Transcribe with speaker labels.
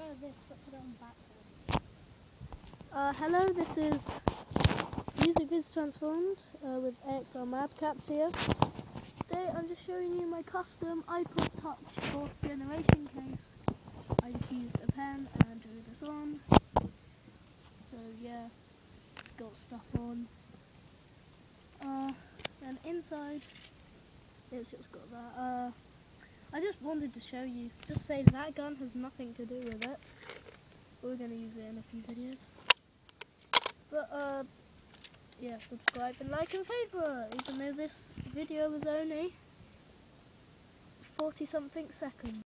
Speaker 1: this but put it on backwards.
Speaker 2: Hello, this is Music Vids Transformed with AXR Mad Cats here. Today I'm just showing you my custom iPod Touch 4th generation case. I just used a pen and drew this on. So yeah, it's got stuff on. And inside it's just got that. I just wanted to show you, just say that gun has nothing to do with it. We're going to use it in a few videos. But yeah, subscribe and like and favourite, even though this video was only 40 something seconds.